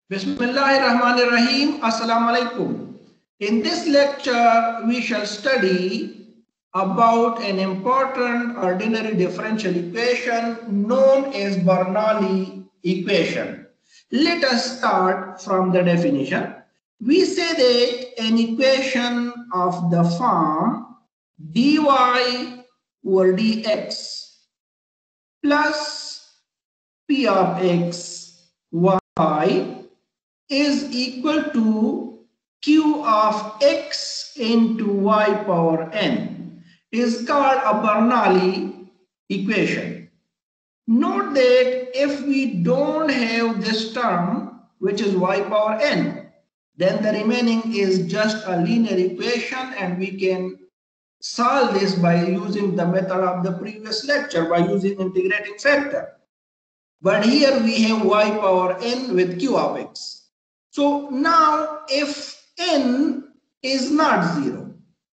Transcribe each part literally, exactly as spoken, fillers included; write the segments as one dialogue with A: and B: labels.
A: Bismillahirrahmanirrahim. Assalamu alaikum. In this lecture, we shall study about an important ordinary differential equation known as Bernoulli equation. Let us start from the definition. We say that an equation of the form dy over dx plus p of x y is equal to q of x into y power n is called a Bernoulli equation. Note that if we don't have this term, which is y power n, then the remaining is just a linear equation, and we can solve this by using the method of the previous lecture, by using integrating factor. But here we have y power n with q of x. So now if n is not zero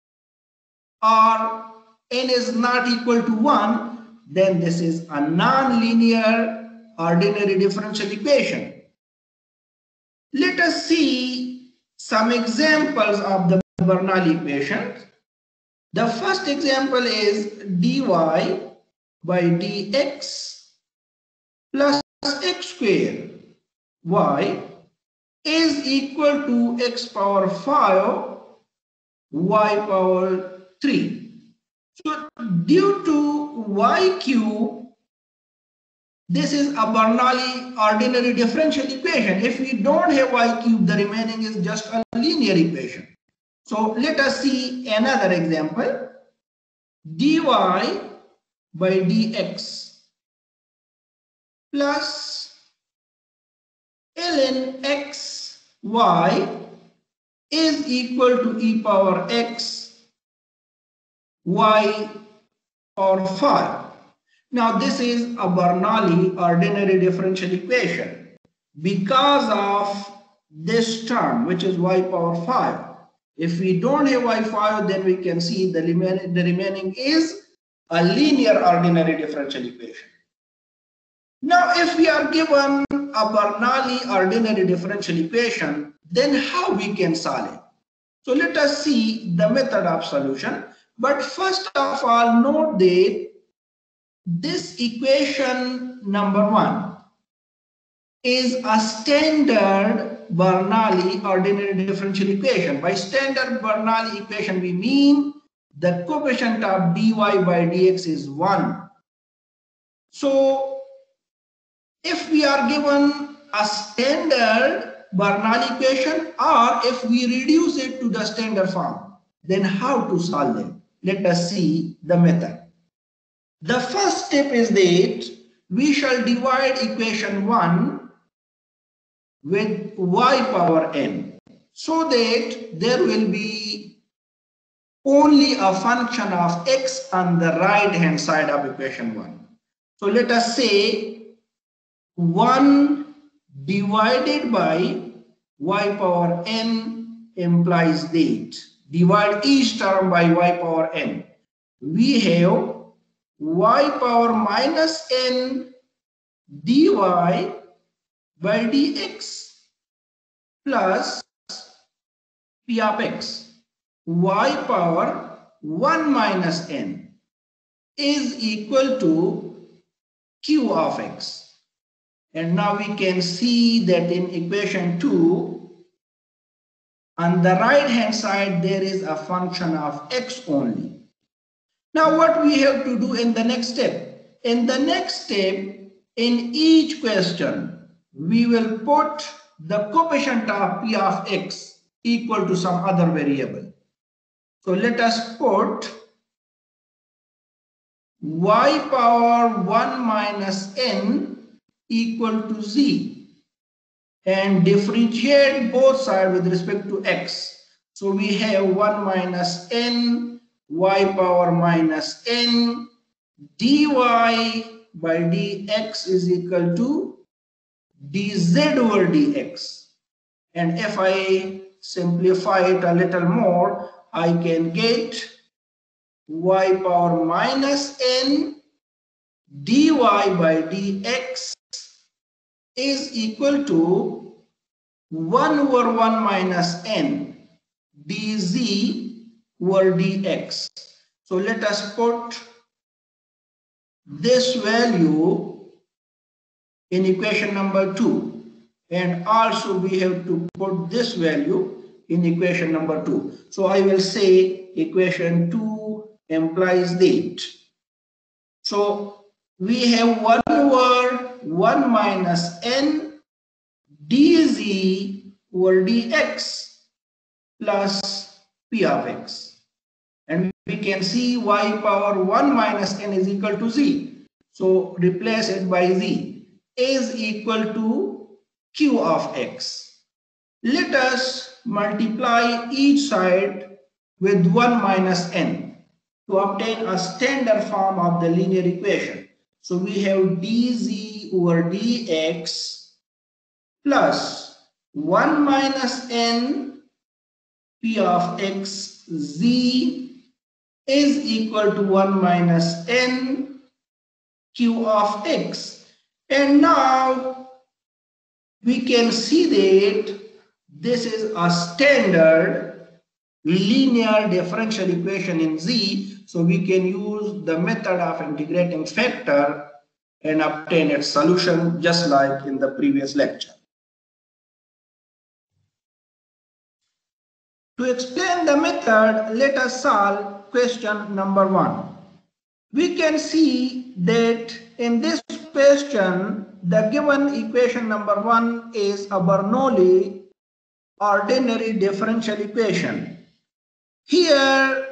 A: or n is not equal to one, then this is a non-linear ordinary differential equation. Let us see some examples of the Bernoulli equation. The first example is dy by dx plus x square y is equal to x power five y power three. So due to y cube, this is a Bernoulli ordinary differential equation. If we don't have y cube, the remaining is just a linear equation. So let us see another example. Dy by dx plus ln x y is equal to e power x y power five. Now this is a Bernoulli ordinary differential equation because of this term, which is y power five. If we don't have y five, then we can see the remaining, the remaining is a linear ordinary differential equation. Now if we are given a Bernoulli ordinary differential equation, then how we can solve it? So let us see the method of solution. But first of all, note that this equation number one is a standard Bernoulli ordinary differential equation. By standard Bernoulli equation, we mean the coefficient of dy by dx is one. So if we are given a standard Bernoulli equation, or if we reduce it to the standard form, then how to solve them? Let us see the method. The first step is that we shall divide equation one with y power n, so that there will be only a function of x on the right hand side of equation one. So let us say one divided by y power n implies that divide each term by y power n. We have y power minus n dy by dx plus p of x y power one minus n is equal to q of x. And now we can see that in equation two, on the right hand side, there is a function of x only. Now what we have to do in the next step? In the next step, in each question, we will put the coefficient of p of x equal to some other variable. So let us put y power one minus n equal to z and differentiate both sides with respect to x. So we have one minus n y power minus n dy by dx is equal to dz over dx. And if I simplify it a little more, I can get y power minus n dy by dx is equal to one over one minus n dz over dx. So let us put this value in equation number two, and also we have to put this value in equation number two. So I will say equation two implies that. So we have one over one minus n dz over dx plus p of x. And we can see y power one minus n is equal to z. So replace it by z is equal to q of x. Let us multiply each side with one minus n to obtain a standard form of the linear equation. So we have dz over dx plus one minus n p of x z is equal to one minus n q of x. And now we can see that this is a standard linear differential equation in z, so we can use the method of integrating factor and obtain its solution just like in the previous lecture. To explain the method, let us solve question number one. We can see that in this question, the given equation number one is a Bernoulli ordinary differential equation. Here,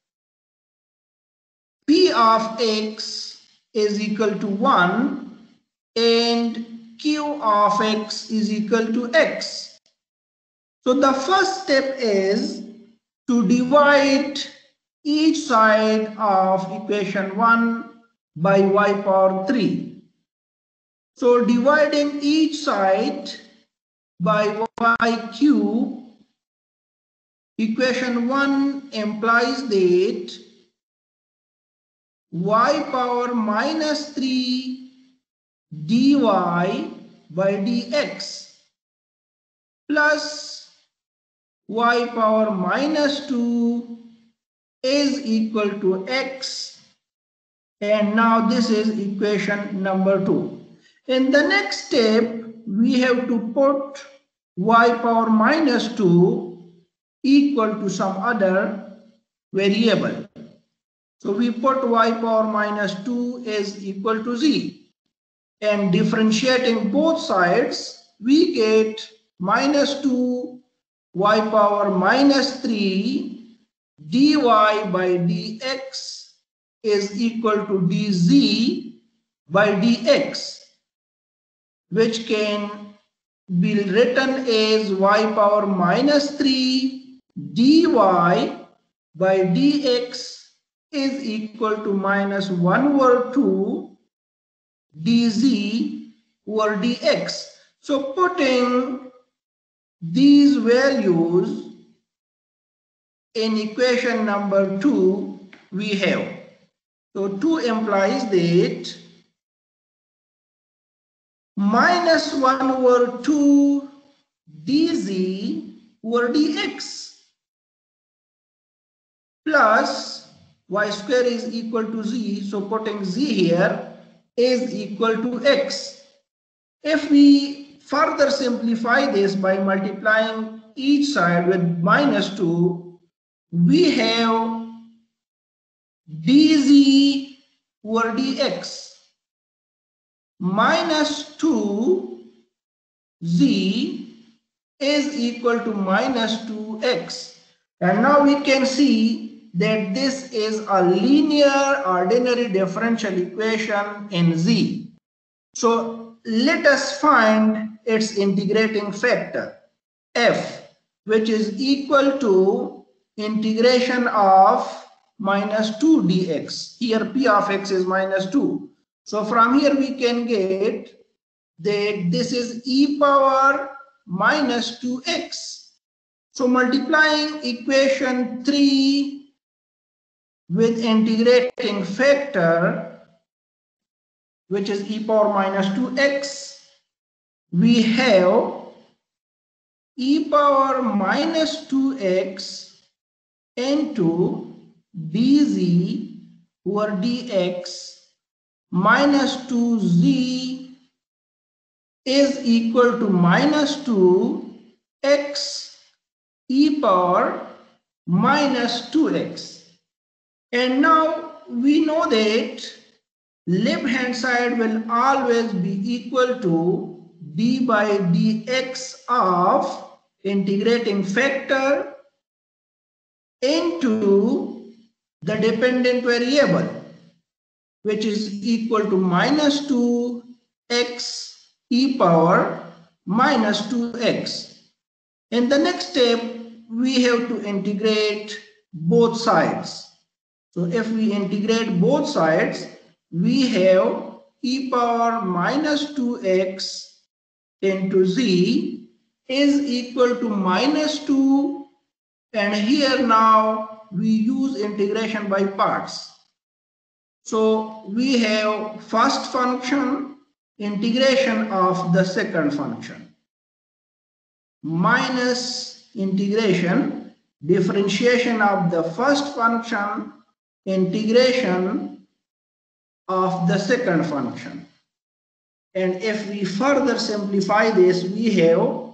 A: p of x is equal to one and q of x is equal to x. So the first step is to divide each side of equation one by y power three. So dividing each side by y cube, equation one implies that y power minus three dy by dx plus y power minus two is equal to x, and now this is equation number two. In the next step, we have to put y power minus two equal to some other variable. So we put y power minus two is equal to z, and differentiating both sides, we get minus two y power minus three dy by dx is equal to dz by dx, which can be written as y power minus three dy by dx is equal to minus one over two dz over dx. So putting these values in equation number two, we have. So two implies that minus one over two dz over dx plus y square is equal to z. So putting z here is equal to x. If we further simplify this by multiplying each side with minus two, we have dz over dx minus two z is equal to minus two x. And now we can see that this is a linear ordinary differential equation in z. So let us find its integrating factor f, which is equal to integration of minus two dx. Here p of x is minus two. So from here we can get that this is e power minus two x. So multiplying equation three with integrating factor, which is e power minus two x, we have e power minus two x into dz over dx minus two z is equal to minus two x e power minus two x. And now we know that left hand side will always be equal to d by dx of integrating factor into the dependent variable, which is equal to minus two x e power minus two x. In the next step, we have to integrate both sides. So if we integrate both sides, we have e power minus two x into z is equal to minus two, and here now we use integration by parts. So we have first function integration of the second function minus integration differentiation of the first function integration of the second function. And if we further simplify this, we have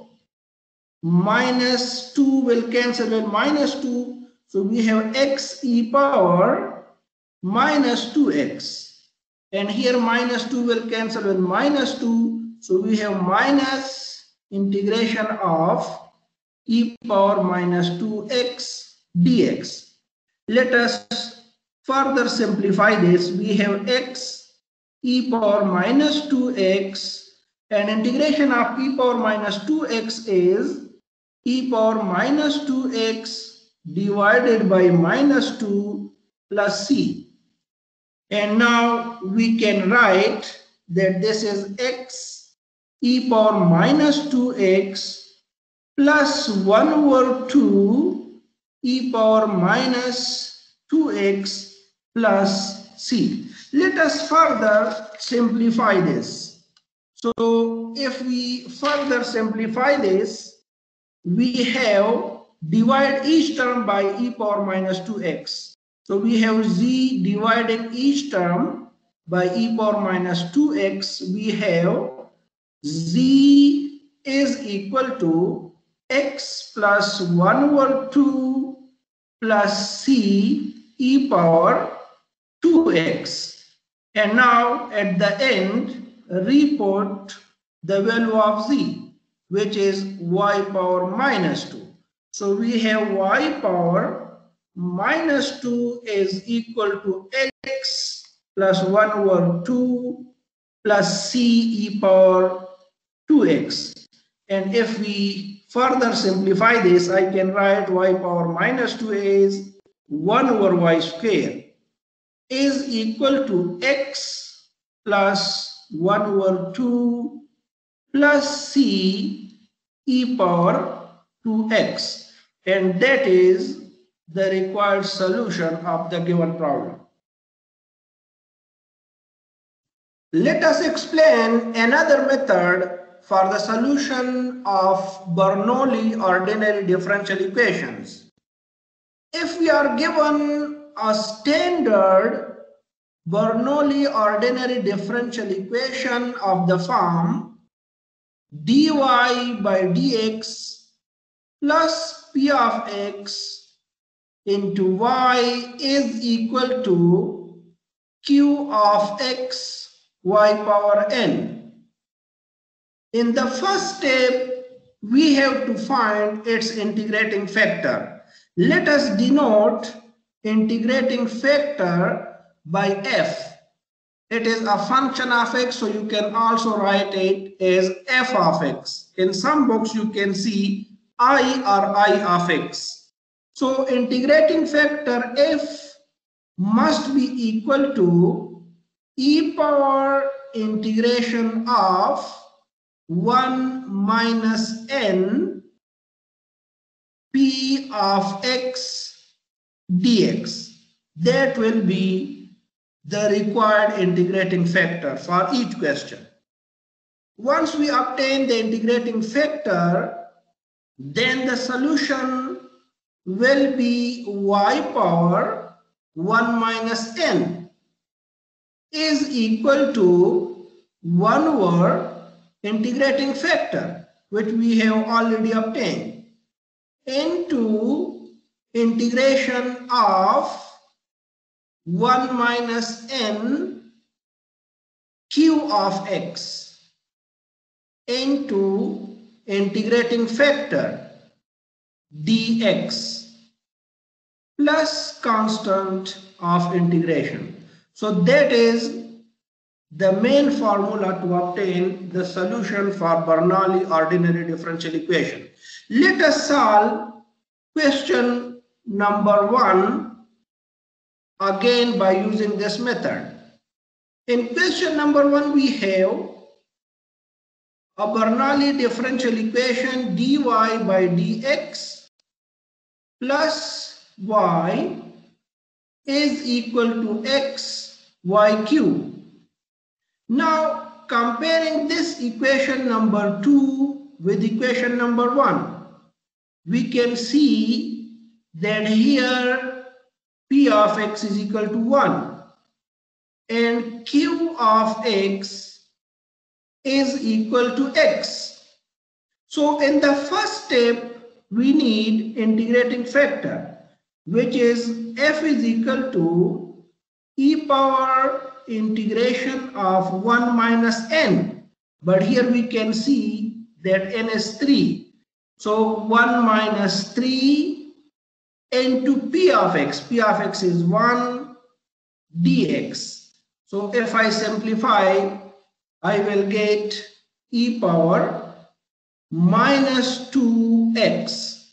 A: minus two will cancel with minus two, so we have x e power minus two x, and here minus two will cancel with minus two, so we have minus integration of e power minus two x dx. Let us further simplify this. We have x e power minus two x, and integration of e power minus two x is e power minus two x divided by minus two plus c. And now we can write that this is x e power minus two x plus one over two e power minus two x plus c. Let us further simplify this. So if we further simplify this, we have divide each term by e power minus two x. So we have z dividing each term by e power minus two x. We have z is equal to x plus one over two plus c e power two x. And now at the end, report the value of z, which is y power minus two. So we have y power minus two is equal to x plus one over two plus c e power two x. And if we further simplify this, I can write y power minus two is one over y square is equal to x plus one over two plus c e power two x, and that is the required solution of the given problem. Let us explain another method for the solution of Bernoulli ordinary differential equations. If we are given a standard Bernoulli ordinary differential equation of the form dy by dx plus p of x into y is equal to q of x y power n. In the first step, we have to find its integrating factor. Let us denote integrating factor by f. It is a function of x, so you can also write it as f of x. In some books, you can see I or I of x. So integrating factor f must be equal to e power integration of one minus n p of x dx. That will be the required integrating factor for each question. Once we obtain the integrating factor, then the solution will be y power one minus n is equal to one over integrating factor, which we have already obtained, into integration of one minus n q of x into integrating factor dx plus constant of integration. So that is the main formula to obtain the solution for Bernoulli ordinary differential equation. Let us solve question number one again by using this method. In question number one, we have a Bernoulli differential equation dy by dx plus y is equal to x y cube. Now comparing this equation number two with equation number one, we can see that here p of x is equal to one and q of x is equal to x. So in the first step, we need integrating factor, which is f is equal to e power integration of one minus n. But here we can see that n is three. So one minus three into p of x. P of x is one dx. So if I simplify, I will get e power minus two x.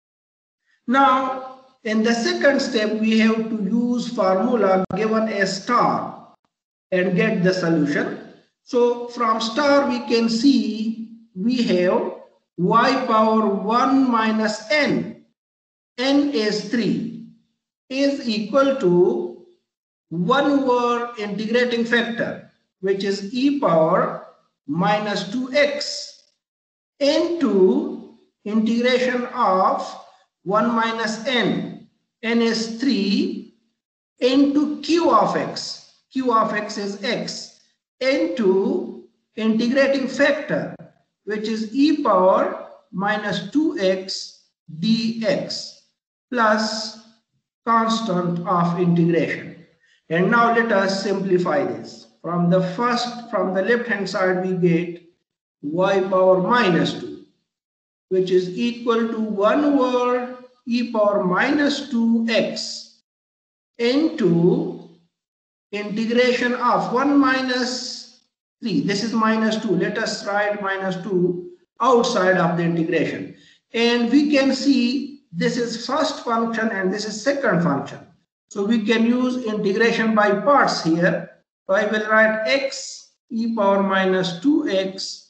A: Now, in the second step, we have to use formula given a star and get the solution. So from star, we can see we have y power one minus n. N is three, is equal to one over integrating factor, which is e power minus two x into integration of one minus n. N is three into q of x. Q of x is x into integrating factor, which is e power minus two x dx plus constant of integration. And now let us simplify this. From the first, from the left hand side, we get y power minus two, which is equal to one over e power minus two x into integration of one minus three. This is minus two. Let us write minus two outside of the integration. And we can see this is first function and this is second function. So we can use integration by parts here. So I will write x e power minus two x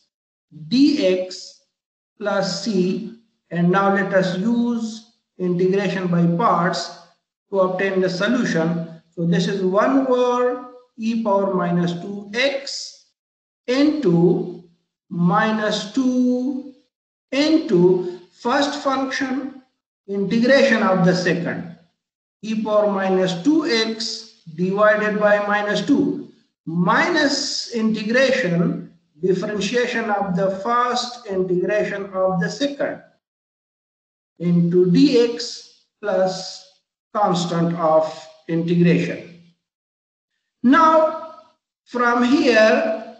A: dx plus c. And now let us use integration by parts to obtain the solution. So this is one over e power minus two x into minus two into first function integration of the second, e power minus two x divided by minus two, minus integration differentiation of the first integration of the second into dx plus constant of integration. Now from here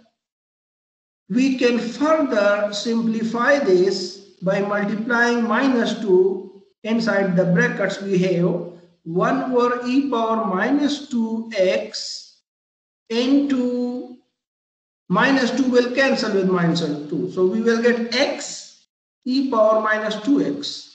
A: we can further simplify this by multiplying minus two inside the brackets. We have one over e power minus two x into minus two will cancel with minus two. So we will get x e power minus two x.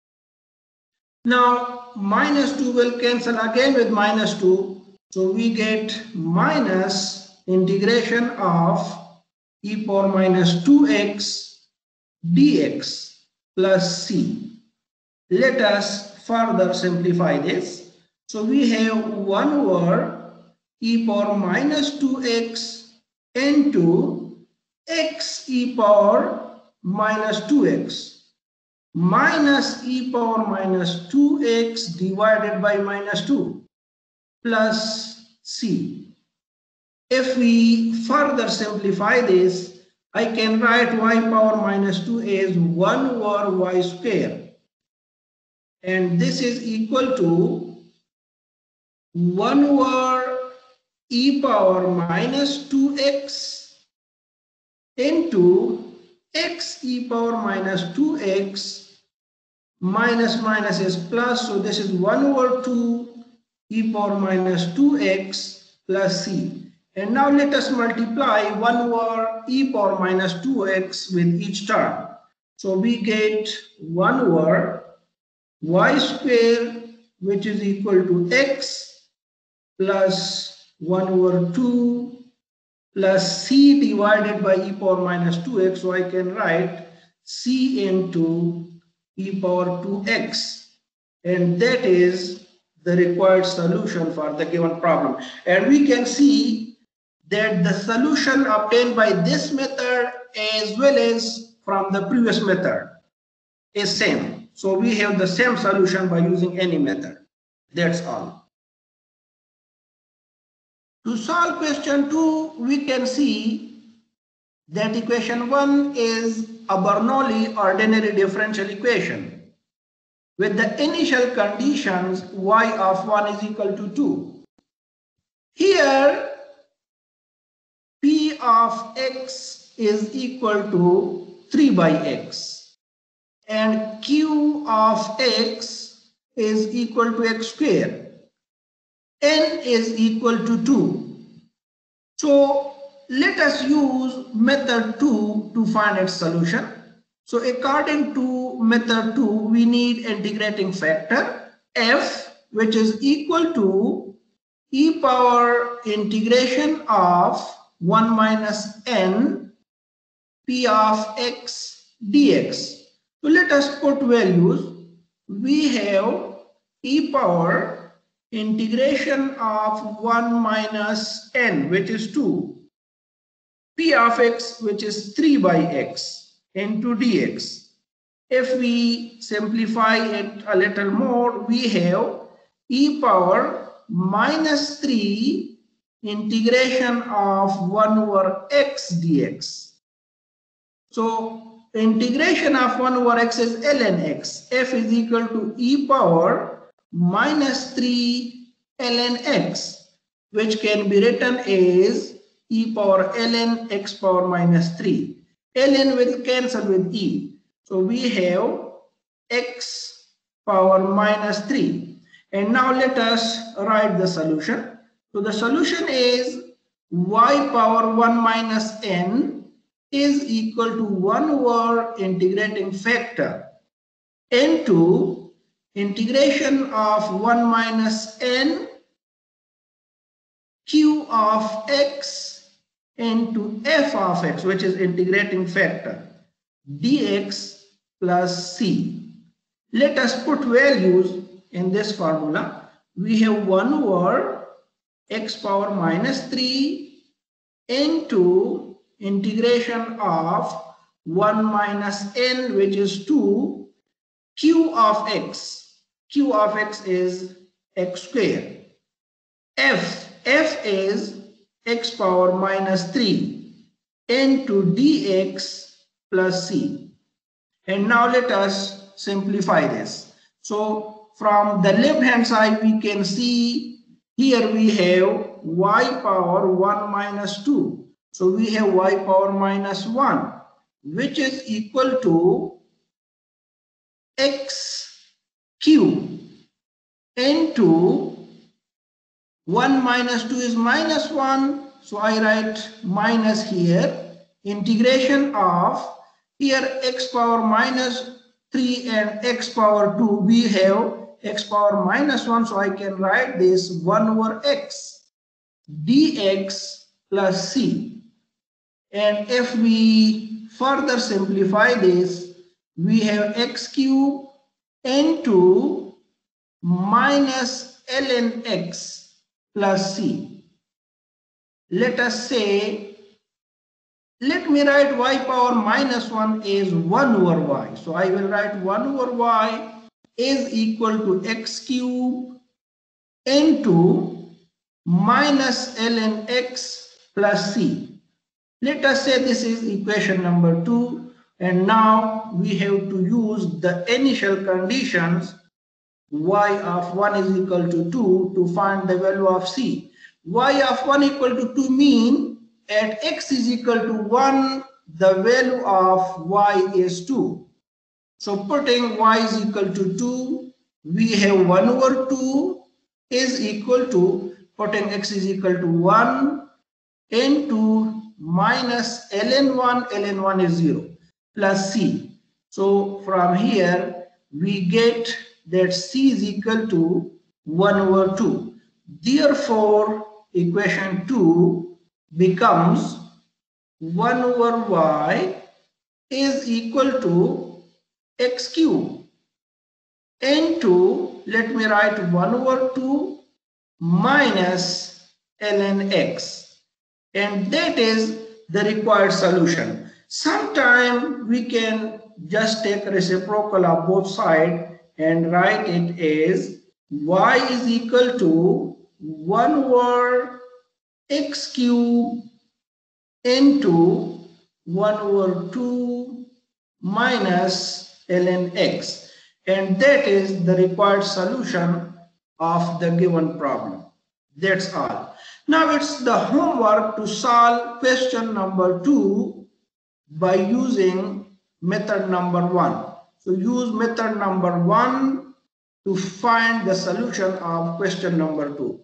A: Now minus two will cancel again with minus two. So we get minus integration of e power minus two x dx plus c. Let us further simplify this. So we have one over e power minus two x into x e power minus two x. minus e power minus two x divided by minus two plus c. If we further simplify this, I can write y power minus two as one over y square. And this is equal to one over e power minus two x into x e power minus two x minus minus is plus, so this is one over two e power minus two x plus c. And now let us multiply one over e power minus two x with each term. So we get one over y square, which is equal to x plus one over two plus c divided by e power minus two x. So I can write c into e power two x, and that is the required solution for the given problem. And we can see that the solution obtained by this method as well as from the previous method is same. So we have the same solution by using any method. That's all. To solve question two, we can see that equation one is a Bernoulli ordinary differential equation with the initial conditions y of one is equal to two. Here p of x is equal to three by x and q of x is equal to x square. N is equal to two. So let us use method two to find its solution. So according to method two, we need integrating factor f, which is equal to e power integration of one minus n p of x dx. So let us put values. We have e power integration of one minus n, which is two, p of x, which is three by x, into dx. If we simplify it a little more, we have e power minus three integration of one over x dx. So integration of one over x is ln x. F is equal to e power minus three ln x, which can be written as e power ln x power minus three. Ln will cancel with e. So we have x power minus three. And now let us write the solution. So the solution is y power one minus n is equal to one over integrating factor into integration of one minus n q of x into f of x, which is integrating factor, dx plus c. Let us put values in this formula. We have one over x power minus three into integration of one minus n, which is two, q of x. Q of x is x square. F, f is x power minus three into dx plus c. And now let us simplify this. So from the left hand side, we can see here we have y power one minus two. So we have y power minus one, which is equal to x cube into one minus two is minus one. So I write minus here. Integration of here x power minus three and x power two. We have x power minus one. So I can write this one over x dx plus c. And if we further simplify this, we have x cube into minus ln x plus c. Let us say let me write y power minus one is one over y. So I will write one over y is equal to x cube into minus ln x plus c. Let us say this is equation number two, and now we have to use the initial conditions. Y of one is equal to two to find the value of c. Y of one equal to two mean at x is equal to one, the value of y is two. So putting y is equal to two, we have one over two is equal to, putting x is equal to one into minus ln one, ln one is zero, plus c. So from here we get that c is equal to one over two. Therefore, equation two becomes one over y is equal to x cube into, let me write one over two minus ln x, and that is the required solution. Sometime we can just take reciprocal of both sides and write it as y is equal to one over x cube into one over two minus ln x, and that is the required solution of the given problem. That's all. Now it's the homework to solve question number two by using method number one. So use method number one to find the solution of question number two.